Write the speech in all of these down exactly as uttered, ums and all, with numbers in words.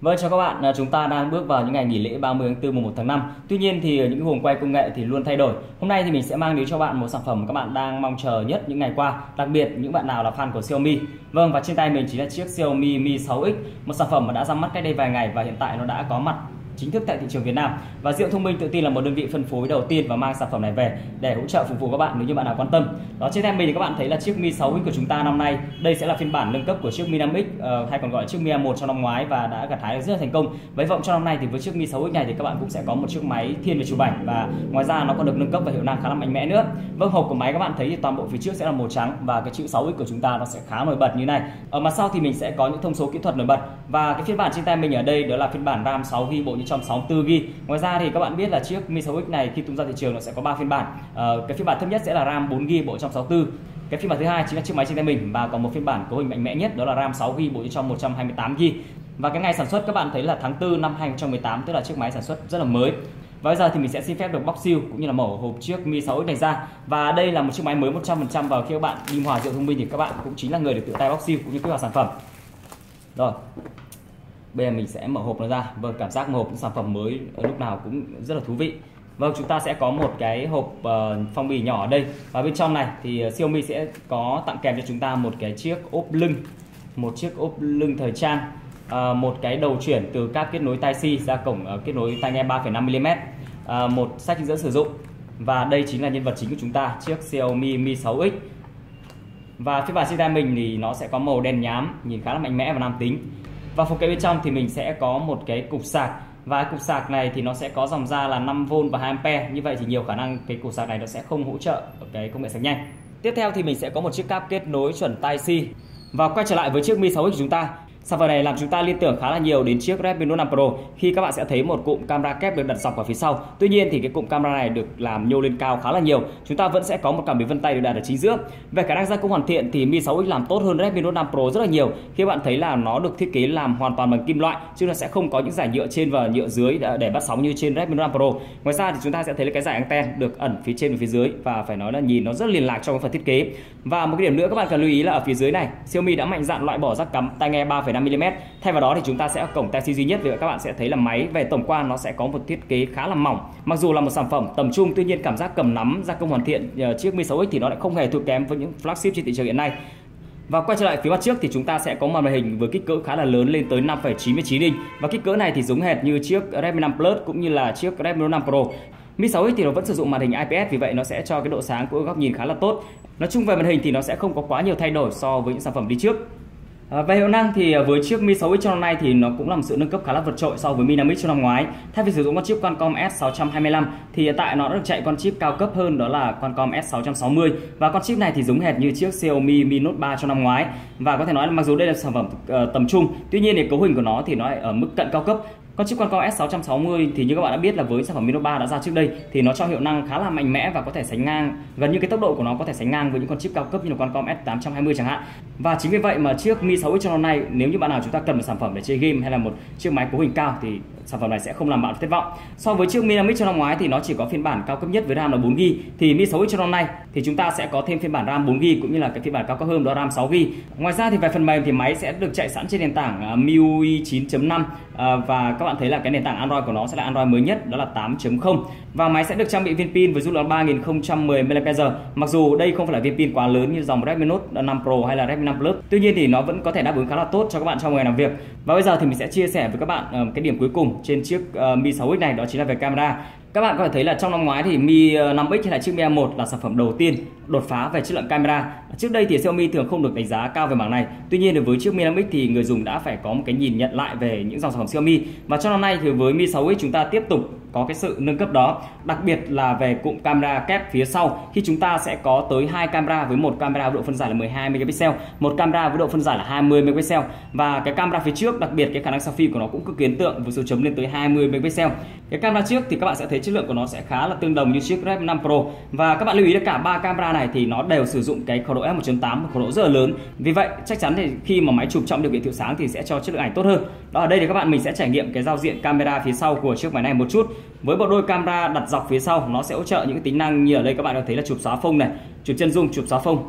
Vâng, chào các bạn, à, chúng ta đang bước vào những ngày nghỉ lễ ba mươi tháng tư mùng một tháng năm. Tuy nhiên thì những guồng quay công nghệ thì luôn thay đổi. Hôm nay thì mình sẽ mang đến cho bạn một sản phẩm các bạn đang mong chờ nhất những ngày qua, đặc biệt những bạn nào là fan của Xiaomi. Vâng, và trên tay mình chính là chiếc Xiaomi Mi sáu X, một sản phẩm mà đã ra mắt cách đây vài ngày và hiện tại nó đã có mặt chính thức tại thị trường Việt Nam. Và Diệu Thông Minh tự tin là một đơn vị phân phối đầu tiên và mang sản phẩm này về để hỗ trợ phục vụ các bạn nếu như bạn nào quan tâm. Đó, trên tay mình thì các bạn thấy là chiếc Mi sáu X của chúng ta năm nay, đây sẽ là phiên bản nâng cấp của chiếc Mi năm X uh, hay còn gọi là chiếc Mi A một trong năm ngoái và đã gặt hái được rất là thành công. Với vọng trong năm nay thì với chiếc Mi sáu X này thì các bạn cũng sẽ có một chiếc máy thiên về chụp ảnh và ngoài ra nó còn được nâng cấp và hiệu năng khá là mạnh mẽ nữa. Vâng, hộp của máy các bạn thấy thì toàn bộ phía trước sẽ là màu trắng và cái chữ sáu X của chúng ta nó sẽ khá nổi bật như này. Ở mặt sau thì mình sẽ có những thông số kỹ thuật nổi bật và cái phiên bản trên tay mình ở đây đó là phiên bản RAM sáu gi ga bai bộ nhớ trong sáu mươi tư gi ga bai. Ngoài ra thì các bạn biết là chiếc Mi sáu X này khi tung ra thị trường nó sẽ có ba phiên bản. Ờ, cái phiên bản thấp nhất sẽ là RAM bốn gi ga bai bộ trong sáu mươi tư. Cái phiên bản thứ hai chính là chiếc máy trên tay mình và còn một phiên bản cấu hình mạnh mẽ nhất đó là RAM sáu gi ga bai bộ trong một trăm hai mươi tám gi ga bai. Và cái ngày sản xuất các bạn thấy là tháng tư năm hai nghìn không trăm mười tám, tức là chiếc máy sản xuất rất là mới. Và bây giờ thì mình sẽ xin phép được bóc siêu cũng như là mở hộp chiếc Mi sáu X này ra. Và đây là một chiếc máy mới một trăm phần trăm và khi các bạn đi Hòa Diệu Thông Minh thì các bạn cũng chính là người được tự tay bóc siêu cũng như kích hoạt sản phẩm. Rồi. Bây giờ mình sẽ mở hộp nó ra. Vâng, cảm giác mở hộp những sản phẩm mới lúc nào cũng rất là thú vị. Vâng, chúng ta sẽ có một cái hộp uh, phong bì nhỏ ở đây và bên trong này thì uh, Xiaomi sẽ có tặng kèm cho chúng ta một cái chiếc ốp lưng, một chiếc ốp lưng thời trang, uh, một cái đầu chuyển từ các kết nối Tai-C ra cổng uh, kết nối tai nghe ba phẩy năm mi li mét, uh, một sách hướng dẫn sử dụng và đây chính là nhân vật chính của chúng ta, chiếc Xiaomi Mi sáu X. Và phiên bản trên tay mình thì nó sẽ có màu đen nhám, nhìn khá là mạnh mẽ và nam tính. Và phụ kiện bên trong thì mình sẽ có một cái cục sạc và cục sạc này thì nó sẽ có dòng ra là năm vôn và hai am pe. Như vậy thì nhiều khả năng cái cục sạc này nó sẽ không hỗ trợ cái công nghệ sạc nhanh. Tiếp theo thì mình sẽ có một chiếc cáp kết nối chuẩn Tai-C. Và quay trở lại với chiếc Mi sáu X của chúng ta. Sản phẩm này làm chúng ta liên tưởng khá là nhiều đến chiếc Redmi Note năm Pro khi các bạn sẽ thấy một cụm camera kép được đặt dọc ở phía sau. Tuy nhiên thì cái cụm camera này được làm nhô lên cao khá là nhiều. Chúng ta vẫn sẽ có một cảm biến vân tay được đặt ở chính giữa. Về khả năng gia công hoàn thiện thì Mi sáu X làm tốt hơn Redmi Note năm Pro rất là nhiều. Khi các bạn thấy là nó được thiết kế làm hoàn toàn bằng kim loại chứ nó sẽ không có những dải nhựa trên và nhựa dưới để bắt sóng như trên Redmi Note năm Pro. Ngoài ra thì chúng ta sẽ thấy là cái dải anten được ẩn phía trên và phía dưới và phải nói là nhìn nó rất liền lạc trong cái phần thiết kế. Và một cái điểm nữa các bạn cần lưu ý là ở phía dưới này Xiaomi đã mạnh dạn loại bỏ jack cắm tai nghe ba phẩy năm mi li mét. Thay vào đó thì chúng ta sẽ có cổng Tai-C duy nhất. Vì vậy các bạn sẽ thấy là máy về tổng quan nó sẽ có một thiết kế khá là mỏng. Mặc dù là một sản phẩm tầm trung, tuy nhiên cảm giác cầm nắm, gia công hoàn thiện uh, chiếc Mi sáu X thì nó lại không hề thua kém với những flagship trên thị trường hiện nay. Và quay trở lại phía mặt trước thì chúng ta sẽ có màn hình với kích cỡ khá là lớn lên tới năm phẩy chín mươi chín inch và kích cỡ này thì giống hệt như chiếc Redmi năm Plus cũng như là chiếc Redmi Note năm Pro. Mi sáu X thì nó vẫn sử dụng màn hình i pê ét, vì vậy nó sẽ cho cái độ sáng của góc nhìn khá là tốt. Nói chung về màn hình thì nó sẽ không có quá nhiều thay đổi so với những sản phẩm đi trước. À, về hiệu năng thì với chiếc Mi sáu X trong năm nay thì nó cũng là một sự nâng cấp khá là vượt trội so với Mi năm X trong năm ngoái. Thay vì sử dụng con chip Qualcomm S sáu trăm hai mươi lăm thì hiện tại nó đã được chạy con chip cao cấp hơn đó là Qualcomm S sáu trăm sáu mươi và con chip này thì giống hệt như chiếc Xiaomi Mi Note ba trong năm ngoái. Và có thể nói là mặc dù đây là sản phẩm uh, tầm trung, tuy nhiên thì cấu hình của nó thì nó lại ở mức cận cao cấp. Con chip Qualcomm S sáu trăm sáu mươi thì như các bạn đã biết là với sản phẩm Mi Note ba đã ra trước đây thì nó cho hiệu năng khá là mạnh mẽ và có thể sánh ngang, gần như cái tốc độ của nó có thể sánh ngang với những con chip cao cấp như là Qualcomm S tám trăm hai mươi chẳng hạn. Và chính vì vậy mà chiếc Mi sáu X trong năm nay, nếu như bạn nào chúng ta cần một sản phẩm để chơi game hay là một chiếc máy cấu hình cao thì sản phẩm này sẽ không làm bạn thất vọng. So với chiếc Mi năm X trong năm ngoái thì nó chỉ có phiên bản cao cấp nhất với RAM là bốn gi ga bai, thì Mi sáu X trong năm nay thì chúng ta sẽ có thêm phiên bản RAM bốn gi ga bai cũng như là cái phiên bản cao cấp hơn đó RAM sáu gi ga bai. Ngoài ra thì về phần mềm thì máy sẽ được chạy sẵn trên nền tảng em i u i chín chấm năm và các bạn thấy là cái nền tảng Android của nó sẽ là Android mới nhất đó là tám chấm không và máy sẽ được trang bị viên pin với dung lượng ba nghìn không trăm mười mi li am pe giờ. Mặc dù đây không phải là viên pin quá lớn như dòng Redmi Note năm Pro hay là Redmi năm Plus, tuy nhiên thì nó vẫn có thể đáp ứng khá là tốt cho các bạn trong ngày làm việc. Và bây giờ thì mình sẽ chia sẻ với các bạn cái điểm cuối cùng trên chiếc uh, Mi sáu X này, đó chính là về camera. Các bạn có thể thấy là trong năm ngoái thì Mi năm X hay là chiếc Mi A một là sản phẩm đầu tiên đột phá về chất lượng camera. Trước đây thì Xiaomi thường không được đánh giá cao về mảng này. Tuy nhiên thì với chiếc Mi năm X thì người dùng đã phải có một cái nhìn nhận lại về những dòng sản phẩm Xiaomi. Và trong năm nay thì với Mi sáu X chúng ta tiếp tục có cái sự nâng cấp đó, đặc biệt là về cụm camera kép phía sau khi chúng ta sẽ có tới hai camera với một camera với độ phân giải là mười hai megapixel, một camera với độ phân giải là hai mươi megapixel và cái camera phía trước đặc biệt cái khả năng selfie của nó cũng cực kỳ ấn tượng với số chấm lên tới hai mươi megapixel. Cái camera trước thì các bạn sẽ thấy chất lượng của nó sẽ khá là tương đồng như chiếc Redmi năm Pro và các bạn lưu ý là cả ba camera này thì nó đều sử dụng cái khẩu độ f một chấm tám, một khẩu độ rất là lớn. Vì vậy chắc chắn thì khi mà máy chụp trong điều kiện thiếu sáng thì sẽ cho chất lượng ảnh tốt hơn. Đó, ở đây thì các bạn mình sẽ trải nghiệm cái giao diện camera phía sau của chiếc máy này một chút. Với bộ đôi camera đặt dọc phía sau nó sẽ hỗ trợ những cái tính năng như ở đây các bạn có thấy là chụp xóa phông này, chụp chân dung, chụp xóa phông.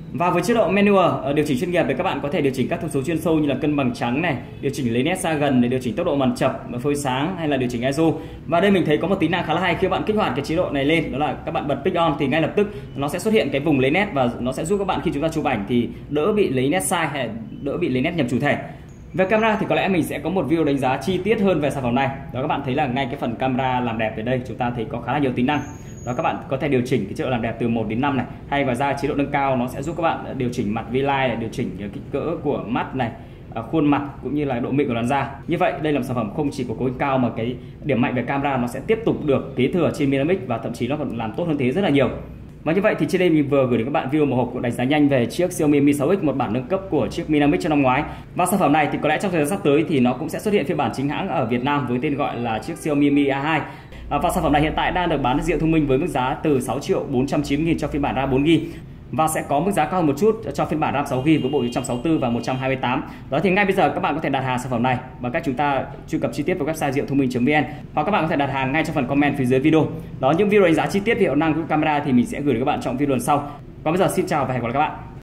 Và với chế độ manual điều chỉnh chuyên nghiệp thì các bạn có thể điều chỉnh các thông số chuyên sâu như là cân bằng trắng này, điều chỉnh lấy nét xa gần, để điều chỉnh tốc độ màn chập, phơi sáng hay là điều chỉnh i ét o. Và đây mình thấy có một tính năng khá là hay khi bạn kích hoạt cái chế độ này lên, đó là các bạn bật pick on thì ngay lập tức nó sẽ xuất hiện cái vùng lấy nét và nó sẽ giúp các bạn khi chúng ta chụp ảnh thì đỡ bị lấy nét sai hay đỡ bị lấy nét nhầm chủ thể. Về camera thì có lẽ mình sẽ có một video đánh giá chi tiết hơn về sản phẩm này. Đó các bạn thấy là ngay cái phần camera làm đẹp ở đây chúng ta thấy có khá là nhiều tính năng. Đó các bạn có thể điều chỉnh cái chế độ làm đẹp từ một đến năm này, hay ngoài ra chế độ nâng cao nó sẽ giúp các bạn điều chỉnh mặt vi line, điều chỉnh kích cỡ của mắt này, khuôn mặt cũng như là độ mịn của làn da. Như vậy đây là một sản phẩm không chỉ có cấu hình cao mà cái điểm mạnh về camera nó sẽ tiếp tục được kế thừa trên Minamix và thậm chí nó còn làm tốt hơn thế rất là nhiều. Và như vậy thì trên đây mình vừa gửi đến các bạn video một hộp của đánh giá nhanh về chiếc Xiaomi Mi sáu X, một bản nâng cấp của chiếc Minamix trong năm ngoái. Và sản phẩm này thì có lẽ trong thời gian sắp tới thì nó cũng sẽ xuất hiện phiên bản chính hãng ở Việt Nam với tên gọi là chiếc Xiaomi Mi A hai. Và sản phẩm này hiện tại đang được bán diện thông minh với mức giá từ sáu triệu bốn trăm chín mươi nghìn cho phiên bản RAM bốn gi-ga-bai và sẽ có mức giá cao hơn một chút cho phiên bản RAM sáu gi-ga-bai với bộ một trăm sáu mươi tư và một trăm hai mươi tám. Đó thì ngay bây giờ các bạn có thể đặt hàng sản phẩm này bằng cách chúng ta truy cập chi tiết vào website diệu thông minh chấm vn, hoặc các bạn có thể đặt hàng ngay trong phần comment phía dưới video. Đó, những video đánh giá chi tiết về hiệu năng của camera thì mình sẽ gửi đến các bạn trong video lần sau. Còn bây giờ xin chào và hẹn gặp lại các bạn.